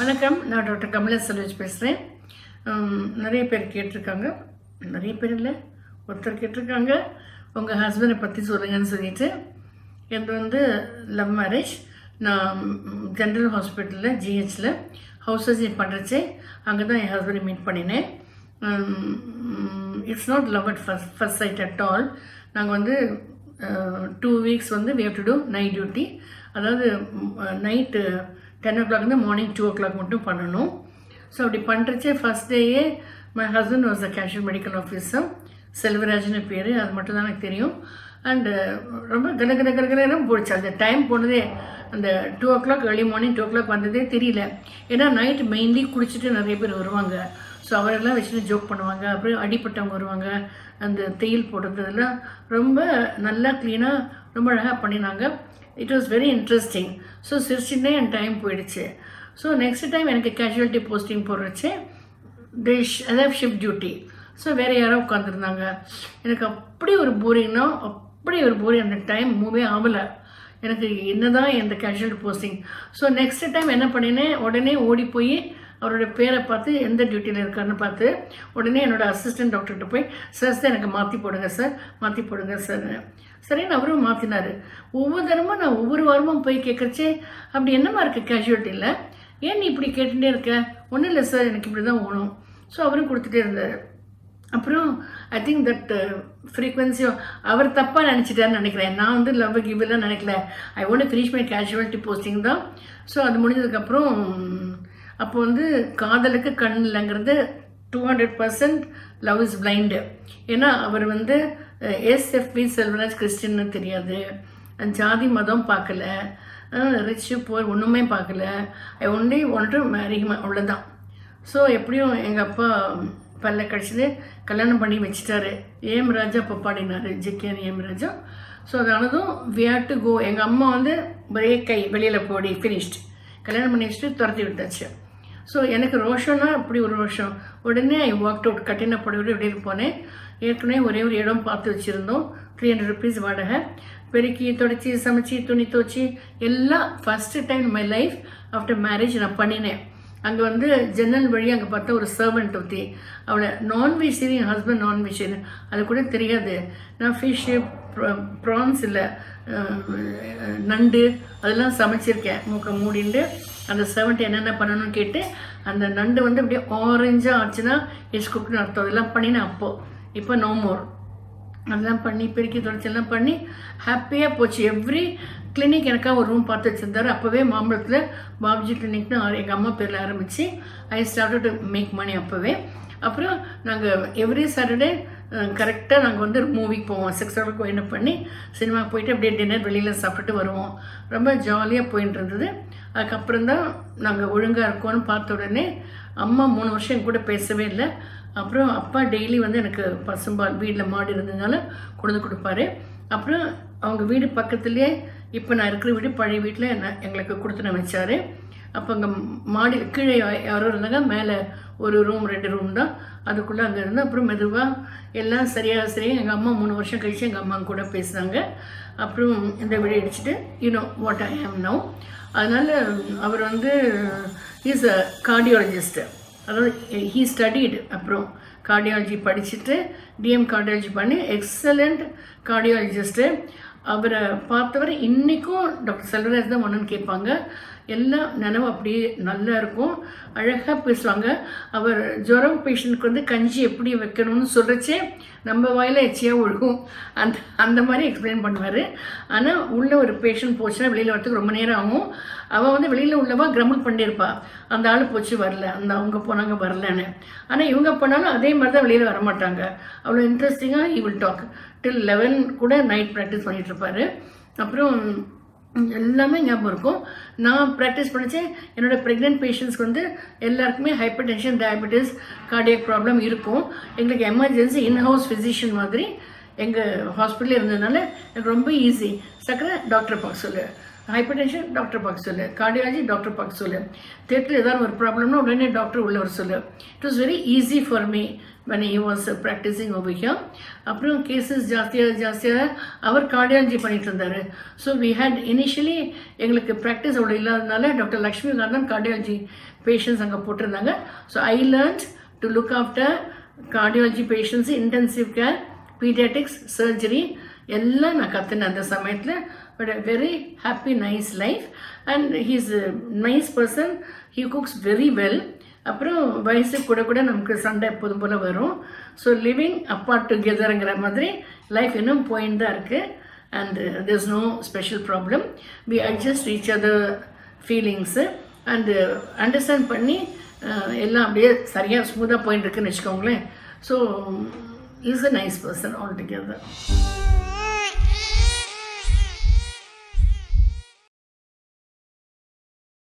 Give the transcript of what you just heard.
வணக்கம், நான் doctor Kamala Selvaraj பேசுகிறேன். நிறைய பேர் கேட்டிருக்காங்க, நிறைய பேர் இல்லை, ஒருத்தர் கேட்டிருக்காங்க உங்கள் ஹஸ்பண்டை பற்றி சொல்லுங்கன்னு சொல்லிட்டு. இது வந்து லவ் மேரேஜ். நான் ஜென்ரல் ஹாஸ்பிட்டலில் ஜிஹெச்சில் ஹவுஸ் சர்ஜரி பண்ணுறச்சே அங்கே தான் என் ஹஸ்பண்டை மீட் பண்ணினேன். It's not love at first sight at all. நாங்கள் வந்து 2 weeks வந்து we have to do night duty. அதாவது நைட்டு 10 o'clock மார்னிங் 2 o'clock மட்டும் பண்ணணும். ஸோ அப்படி பண்ணுறச்சே ஃபஸ்ட் டேயே my husband was the casual medical officer, செல்வராஜ்னு பேர், அது மட்டும் தான் எனக்கு தெரியும். அண்டு ரொம்ப கனகனகரம் போயிடுச்சு. அந்த டைம் போனதே அந்த 2 o'clock ஏர்லி மார்னிங் 2 o'clock வந்ததே தெரியல. ஏன்னா நைட் மெயின்லி குடிச்சிட்டு நிறைய பேர் வருவாங்க. ஸோ அவரெல்லாம் வச்சுட்டு ஜோக் பண்ணுவாங்க. அப்புறம் அடிப்பட்டவங்க வருவாங்க. அந்த தேயில் போடுறதுலாம் ரொம்ப நல்லா க்ளீனாக ரொம்ப அழகாக பண்ணினாங்க. It was very interesting. So சிரிச்சுட்டே என் டைம் போயிடுச்சு. ஸோ நெக்ஸ்ட் டைம் எனக்கு கேஷுவாலிட்டி போஸ்டிங் போடுறச்சு அதாவது ஷிஃப்ட் டியூட்டி. ஸோ வேறு யாரோ உட்காந்துருந்தாங்க. எனக்கு அப்படி ஒரு போரிங்னா அப்படி ஒரு போரிங். அந்த டைம் மூவே ஆகலை எனக்கு, என்னதான் இந்த casualty posting. So next time என்ன பண்ணினேன், உடனே ஓடி போய் அவரோட பேரை பார்த்து எந்த டியூட்டியில் இருக்காருன்னு பார்த்து உடனே என்னோடய அசிஸ்டன்ட் டாக்டர்கிட்ட போய், சார் எனக்கு மாற்றி போடுங்க சார், மாற்றி போடுங்க சார். சரின்னு அவரும் மாற்றினார். ஒவ்வொரு தரமும் நான் ஒவ்வொரு வாரமும் போய் கேட்குறச்சே, அப்படி என்னமா இருக்குது கேஷுவாலிட்டியில், ஏன் நீ இப்படி கேட்டுகிட்டே இருக்க? ஒன்றும் இல்லை சார், எனக்கு இப்படி தான் ஓணும். ஸோ அவரும் கொடுத்துட்டே இருந்தார். அப்புறம் ஐ திங்க் தட் ஃப்ரீக்வன்சியோ அவர் தப்பாக நினச்சிட்டாருன்னு நினைக்கிறேன். நான் வந்து லவ் கிவ்லாம் நினைக்கல. I won't finish my casualty posting தான். ஸோ அது முடிஞ்சதுக்கப்புறம் அப்போ வந்து காதலுக்கு கண் இல்லைங்கிறது 200% லவ் இஸ் பிளைண்டு. ஏன்னா அவர் வந்து எஸ்எஃப்பி செல்வராஜ் கிறிஸ்டின்னு தெரியாது, ஜாதி மதம் பார்க்கல, ரிச் போர் ஒன்றுமே பார்க்கல. I only want to marry him, அவ்வளோதான். ஸோ எப்படியும் எங்கள் அப்பா பல்ல கடிச்சிட்டு கல்யாணம் பண்ணி வச்சுட்டாரு. ஏம் ராஜா அப்போ பாடினார், ஜிகேன் ஏம் ராஜா. ஸோ அதானதும் வி ஹேட் டு கோ. எங்கள் அம்மா வந்து ஒரே கை வெளியில் போடி ஃபினிஷ்டு, கல்யாணம் பண்ணி வச்சுட்டு துரத்தி விட்டாச்சு. ஸோ எனக்கு ரோஷம்னா அப்படி ஒரு ரோஷம். உடனே ஐ வாக் அவுட், கட்டின புடவையோடு வெளியில் போனேன். ஏற்கனவே ஒரே ஒரு இடம் பார்த்து வச்சுருந்தோம், 300 rupees வாடகை. பெருக்கி தொடச்சி சமைச்சி துணி துவச்சி எல்லாம் first time my life after marriage நான் பண்ணினேன். அங்கே வந்து ஜன்னல் வழி அங்கே பார்த்தா ஒரு சர்வெண்ட் ஒருத்தி, அவளை நான்வெஜிடேரியன், ஹஸ்பண்ட் நான்வெஜிடேரியன், அது கூட தெரியாது. நான் ஃபிஷ்ஷு ப்ரான்ஸ் இல்லை நண்டு அதெல்லாம் சமைச்சிருக்கேன். மூக்க மூடிண்டு அந்த சர்வெண்ட் என்னென்ன பண்ணணும்னு கேட்டு, அந்த நண்டு வந்து அப்படியே ஆரஞ்சாக ஆச்சுன்னா இட்ஸ் குக்குன்னு அர்த்தம். அதெல்லாம் பண்ணினேன் அப்போது. இப்போ நோ மோர். அதெல்லாம் பண்ணி பெருக்கி தொடச்செல்லாம் பண்ணி ஹாப்பியாக போச்சு. எவ்ரி கிளினிக் எனக்காக ஒரு ரூம் பார்த்து வச்சுருந்தாரு. அப்போவே மாம்பழத்தில் பாப்ஜி கிளினிக்னு எங்கள் அம்மா பேரில் ஆரம்பித்து I started to make money அப்போவே. அப்புறம் நாங்கள் எவ்ரி சாட்டர்டே கரெக்டாக நாங்கள் வந்து மூவிக்கு போவோம். 6 o'clock என்ன பண்ணி சினிமாவுக்கு போயிட்டு அப்படியே டின்னர் வெளியில் சாப்பிட்டுட்டு வருவோம். ரொம்ப ஜாலியாக போயிட்டு இருந்தது. அதுக்கப்புறம் தான் நாங்கள் ஒழுங்காக இருக்கோன்னு பார்த்த உடனே அம்மா 3 வருஷம் என் கூட பேசவே இல்லை. அப்புறம் அப்பா டெய்லி வந்து எனக்கு பசும்பால், வீட்டில் மாடு இருந்ததுனால கொண்டு கொடுப்பாரு. அப்புறம் அவங்க வீடு பக்கத்துலேயே இப்போ நான் இருக்கிற வீடு பழைய வீட்டில் எங்களுக்கு கொடுத்துன்னு வச்சார். அப்போ அங்கே மாடி கீழே யாரோ இருந்தாங்க, மேலே ஒரு ரூம் 2 ரூம் தான், அதுக்குள்ளே அங்கே இருந்து அப்புறம் மெதுவாக எல்லாம் சரியாக எங்கள் அம்மா 3 வருஷம் கழித்து எங்கள் அம்மா கூட பேசுனாங்க. அப்புறம் இந்த வீடு அடிச்சுட்டு யூனோ வாட் ஐ ஆம் நவ். அதனால் அவர் வந்து இஸ் அ கார்டியாலஜிஸ்ட்டு. அதாவது ஹீ ஸ்டடீடு. அப்புறம் கார்டியாலஜி படிச்சுட்டு டிஎம் கார்டியாலஜி பண்ணி எக்ஸலண்ட் கார்டியாலஜிஸ்ட்டு. அவரை பார்த்தவரை இன்றைக்கும் டாக்டர் செல்வராஜ் தான் ஒன்றுன்னு கேட்பாங்க. எல்லாம் நினைவு அப்படியே நல்லா இருக்கும், அழகாக பேசுவாங்க. அவர் ஜுரம் பேஷண்ட்டுக்கு வந்து கஞ்சி எப்படி வைக்கணும்னு சொல்கிறச்சே நம்ம வாயில் எச்சியாக ஒழுகும். அந்த மாதிரி எக்ஸ்பிளைன் பண்ணுவார். ஆனால் உள்ளே ஒரு பேஷண்ட் போச்சுன்னா வெளியில் வரத்துக்கு ரொம்ப நேரம் ஆகும். அவள் வந்து வெளியில் உள்ளவா கிரமல் பண்ணியிருப்பா, அந்த ஆள் போச்சு வரல, அந்த அவங்க போனாங்க வரலன்னு. ஆனால் இவங்க போனாலும் அதே மாதிரி தான் வெளியில் வரமாட்டாங்க. அவ்வளோ இன்ட்ரெஸ்டிங்காக ஹி வில் டாக் டில் 11 கூட நைட் ப்ராக்டிஸ் பண்ணிகிட்ருப்பார். அப்புறம் எல்லாமே ஞாபகம் இருக்கும். நான் ப்ராக்டிஸ் பண்ணிச்சேன். என்னோடய ப்ரெக்னென்ட் பேஷண்ட்ஸ்க்கு வந்து எல்லாருக்குமே hypertension, diabetes, cardiac problem இருக்கும். எங்களுக்கு எமர்ஜென்சி இன்ஹவுஸ் ஃபிசிஷியன் மாதிரி எங்கள் ஹாஸ்பிட்டலில் இருந்ததுனால எனக்கு ரொம்ப ஈஸி. சக்கரை டாக்டர் பார்க்க சொல்லு, ஹைப்பர் டென்ஷன் டாக்டர் பார்க்க சொல்லு, கார்டியாலஜி டாக்டர் பார்க்க சொல்லு, தேட்டரில் ஏதாவது ஒரு ப்ராப்ளம்னா உடனே டாக்டர் உள்ள வர சொல்லு. It was very easy for me when he was practicing over here. அப்புறம் கேசஸ் ஜாஸ்தியாக அவர் கார்டியாலஜி பண்ணிட்டு இருந்தார். ஸோ வி ஹேட் இனிஷியலி எங்களுக்கு ப்ராக்டிஸ் அவ்வளோ இல்லாததுனால doctor Lakshmi Kanthan cardiology patients அங்கே போட்டிருந்தாங்க. So I learned to look after cardiology patients, intensive care, paediatrics, surgery எல்லாம் நான் கற்றுனேன் அந்த சமயத்தில். But a very happy nice life and he is a nice person. He cooks very well. அப்புறம் வயசு கூட கூட நமக்கு சண்டை எப்போதும் போல் வரும். ஸோ லிவிங் அப்பார்ட் டுகெதருங்கிற மாதிரி லைஃப் இன்னும் போயின்னு தான் இருக்குது. And there is no special problem. We adjust each other feelings and understand பண்ணி எல்லாம் அப்படியே சரியாக ஸ்மூத்தாக போயின்னு இருக்குன்னு வச்சுக்கோங்களேன். So is a nice person all together.